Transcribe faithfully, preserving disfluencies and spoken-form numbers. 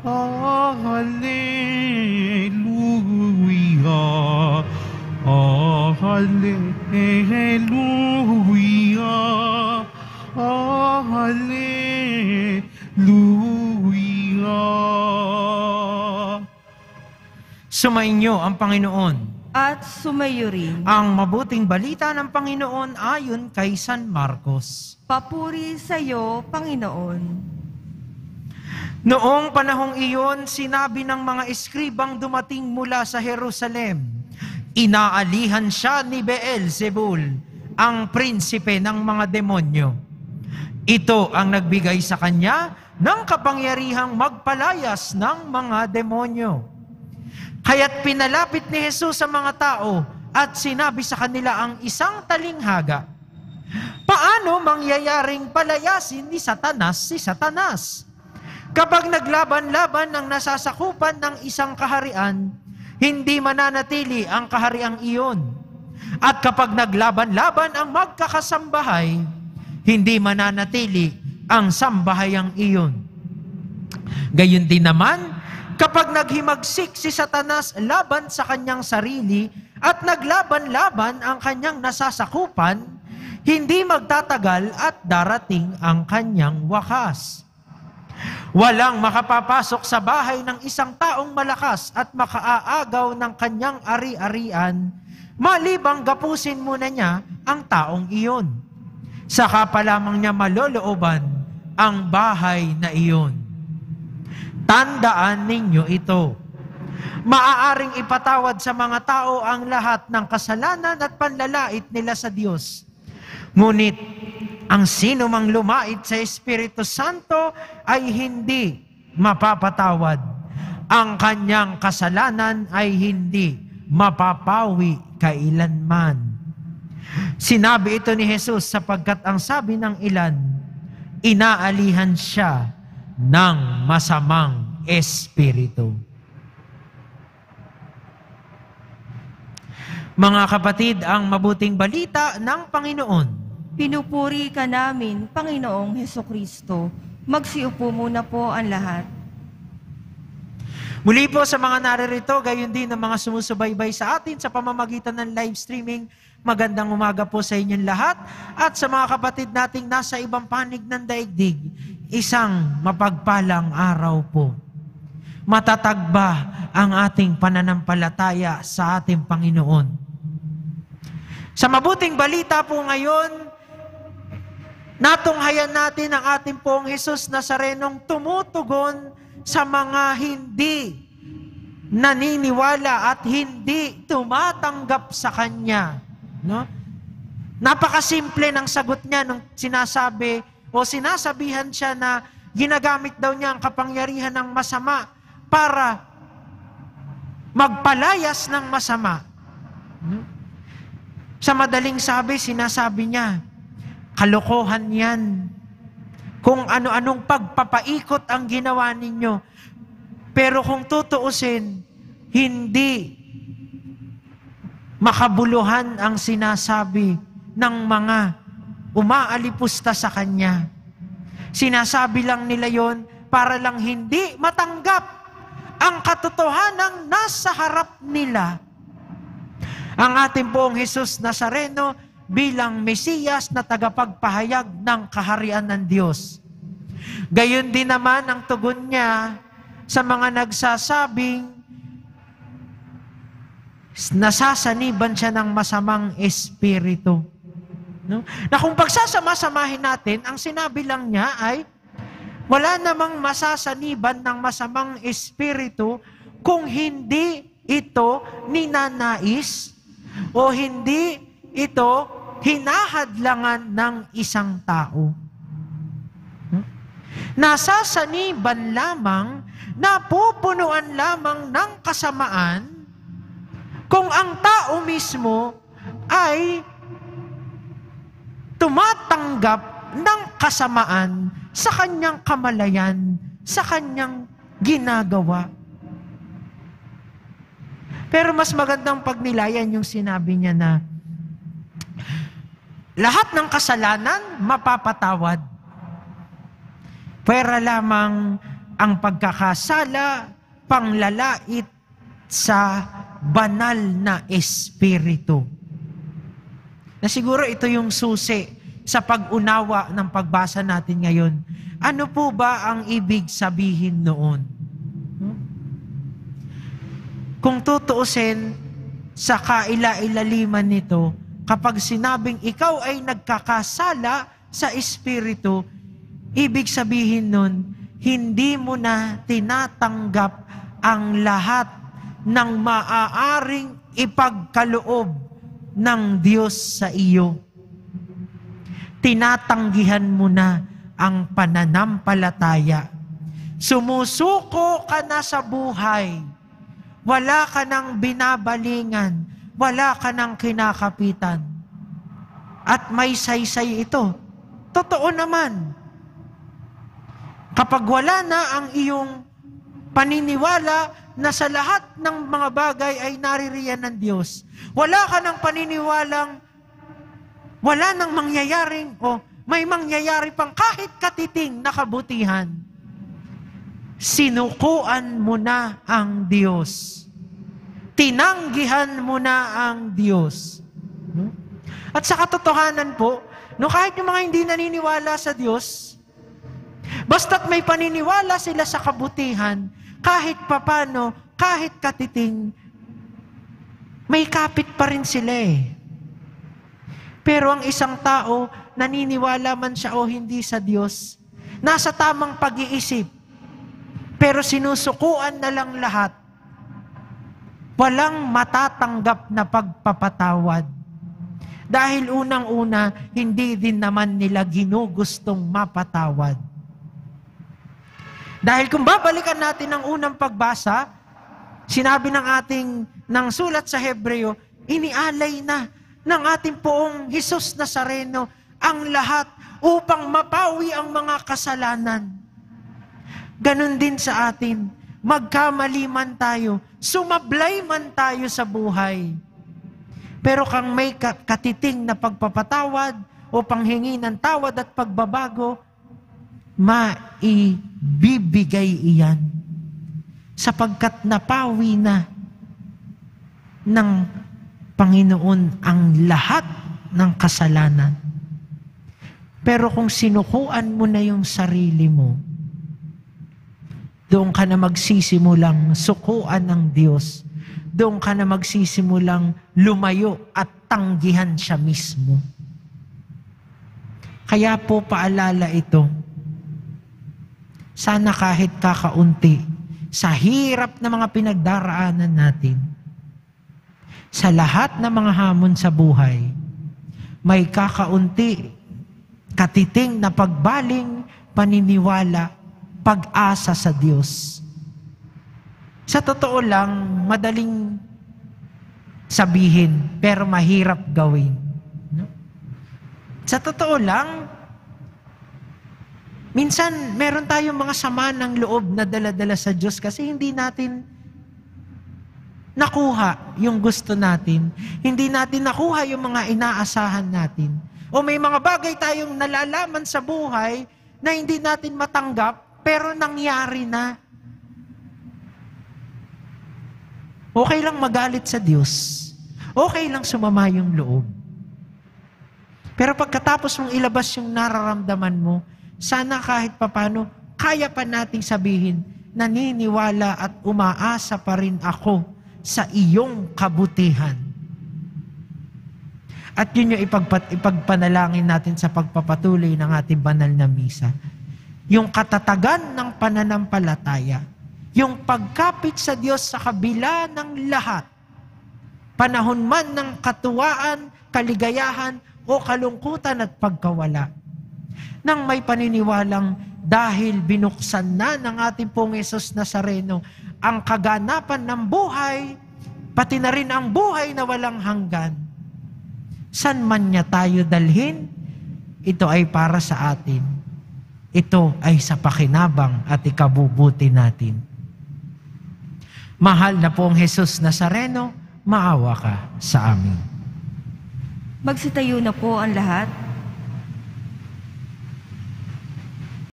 Hallelujah. Hallelujah. Hallelujah. Sumainyo ang Panginoon. At sumayo rin. Ang mabuting balita ng Panginoon ayon kay San Marcos. Papuri sa iyo, Panginoon. Noong panahong iyon, sinabi ng mga eskribang dumating mula sa Jerusalem, inaalihan siya ni Beelzebul, ang prinsipe ng mga demonyo. Ito ang nagbigay sa kanya ng kapangyarihang magpalayas ng mga demonyo. Kaya't pinalapit ni Jesus sa mga tao at sinabi sa kanila ang isang talinghaga, paano mangyayaring palayasin ni Satanas si Satanas? Kapag naglaban-laban ang nasasakupan ng isang kaharian, hindi mananatili ang kahariang iyon. At kapag naglaban-laban ang magkakasambahay, hindi mananatili ang sambahayang iyon. Gayon din naman, kapag naghimagsik si Satanas laban sa kanyang sarili at naglaban-laban ang kanyang nasasakupan, hindi magtatagal at darating ang kanyang wakas. Walang makapapasok sa bahay ng isang taong malakas at makaaagaw ng kanyang ari-arian, malibang gapusin muna niya ang taong iyon. Saka pa lamang niya malolooban ang bahay na iyon. Tandaan ninyo ito. Maaaring ipatawad sa mga tao ang lahat ng kasalanan at panlalait nila sa Diyos. Ngunit, ang sino mang lumait sa Espiritu Santo ay hindi mapapatawad. Ang kanyang kasalanan ay hindi mapapawi kailanman. Sinabi ito ni Jesus sapagkat ang sabi ng ilan, inaalihan siya ng masamang espiritu. Mga kapatid, ang mabuting balita ng Panginoon. Pinupuri ka namin, Panginoong Hesukristo. Magsiupo muna po ang lahat. Muli po sa mga naririto, gayon din ang mga sumusubaybay sa atin sa pamamagitan ng live streaming, magandang umaga po sa inyong lahat. At sa mga kapatid nating nasa ibang panig ng daigdig, isang mapagpalang araw po. Matatag ba ang ating pananampalataya sa ating Panginoon? Sa mabuting balita po ngayon, natunghayan natin ang ating pong Jesus Nazarenong tumutugon sa mga hindi naniniwala at hindi tumatanggap sa Kanya. No? Napakasimple ng sagot niya nung sinasabi o sinasabihan siya na ginagamit daw niya ang kapangyarihan ng masama para magpalayas ng masama. Sa madaling sabi, sinasabi niya, kalokohan yan. Kung ano-anong pagpapaikot ang ginawa ninyo. Pero kung tutuusin, hindi makabuluhan ang sinasabi ng mga umaalipusta sa Kanya. Sinasabi lang nila yon para lang hindi matanggap ang katotohanang nasa harap nila. Ang ating poong Jesus Nazareno bilang Mesiyas na tagapagpahayag ng kaharian ng Diyos. Gayon din naman ang tugon niya sa mga nagsasabing nasasaniban siya ng masamang espiritu. No? Na kung pagsasama-samahin natin, ang sinabi lang niya ay wala namang masasaniban ng masamang espiritu kung hindi ito ninanais o hindi ito hinahadlangan ng isang tao. Nasasaniban lamang, napupunuan lamang ng kasamaan kung ang tao mismo ay tumatanggap ng kasamaan sa kanyang kamalayan, sa kanyang ginagawa. Pero mas magandang pagnilayan yung sinabi niya na lahat ng kasalanan mapapatawad. Pwera lamang ang pagkakasala, panglalait sa banal na espiritu. Na siguro ito yung susi sa pag-unawa ng pagbasa natin ngayon. Ano po ba ang ibig sabihin noon? Kung tutuusin sa kaila-ilaliman nito, kapag sinabing ikaw ay nagkakasala sa espiritu, ibig sabihin nun, hindi mo na tinatanggap ang lahat ng maaaring ipagkaloob ng Diyos sa iyo. Tinatanggihan mo na ang pananampalataya. Sumusuko ka na sa buhay. Wala ka nang binabalingan. Wala ka nang kinakapitan. At may saysay ito. Totoo naman. Kapag wala na ang iyong paniniwala na sa lahat ng mga bagay ay naririyan ng Diyos, wala ka ng paniniwalang wala nang mangyayaring o may mangyayari pang kahit katiting na kabutihan, sinukuan mo na ang Diyos. Tinanggihan mo na ang Diyos. No? At sa katotohanan po, no, kahit yung mga hindi naniniwala sa Diyos, basta't may paniniwala sila sa kabutihan, kahit papano, kahit katiting, may kapit pa rin sila eh. Pero ang isang tao, naniniwala man siya o hindi sa Diyos, nasa tamang pag-iisip, pero sinusukuan na lang lahat, walang matatanggap na pagpapatawad. Dahil unang-una, hindi din naman nila ginugustong mapatawad. Dahil kung babalikan natin ang unang pagbasa, sinabi ng ating, ng sulat sa Hebreo, inialay na ng ating poong Jesus Nazareno ang lahat upang mapawi ang mga kasalanan. Ganon din sa atin, magkamali man tayo, sumablay man tayo sa buhay. Pero kang may katiting na pagpapatawad o panghingi ng tawad at pagbabago, maibibigay iyan. Sapagkat napawi na ng Panginoon ang lahat ng kasalanan. Pero kung sinukuan mo na yung sarili mo, doon ka na magsisimulang sukuan ng Diyos. Doon ka na magsisimulang lumayo at tanggihan siya mismo. Kaya po paalala ito, sana kahit kakaunti, sa hirap na mga pinagdaraanan natin, sa lahat ng mga hamon sa buhay, may kakaunti, katiting na pagbaling, paniniwala, pag-asa sa Diyos. Sa totoo lang, madaling sabihin, pero mahirap gawin. No? Sa totoo lang, minsan meron tayong mga sama ng loob na dala-dala sa Diyos kasi hindi natin nakuha yung gusto natin. Hindi natin nakuha yung mga inaasahan natin. O may mga bagay tayong nalalaman sa buhay na hindi natin matanggap, pero nangyari na. Okay lang magalit sa Diyos. Okay lang sumama yung loob. Pero pagkatapos mong ilabas yung nararamdaman mo, sana kahit papano, kaya pa nating sabihin, naniniwala at umaasa pa rin ako sa iyong kabutihan. At yun yung ipagpat, ipagpanalangin natin sa pagpapatuloy ng ating banal na misa. Yung katatagan ng pananampalataya, yung pagkapit sa Diyos sa kabila ng lahat, panahon man ng katuwaan, kaligayahan, o kalungkutan at pagkawala. Nang may paniniwalang dahil binuksan na ng ating pong Jesus Nazareno ang kaganapan ng buhay, pati na rin ang buhay na walang hanggan. San man niya tayo dalhin, ito ay para sa atin. Ito ay sa pakinabang at ikabubuti natin. Mahal na pong Jesus Nazareno, maawa ka sa amin. Magsitayo na po ang lahat.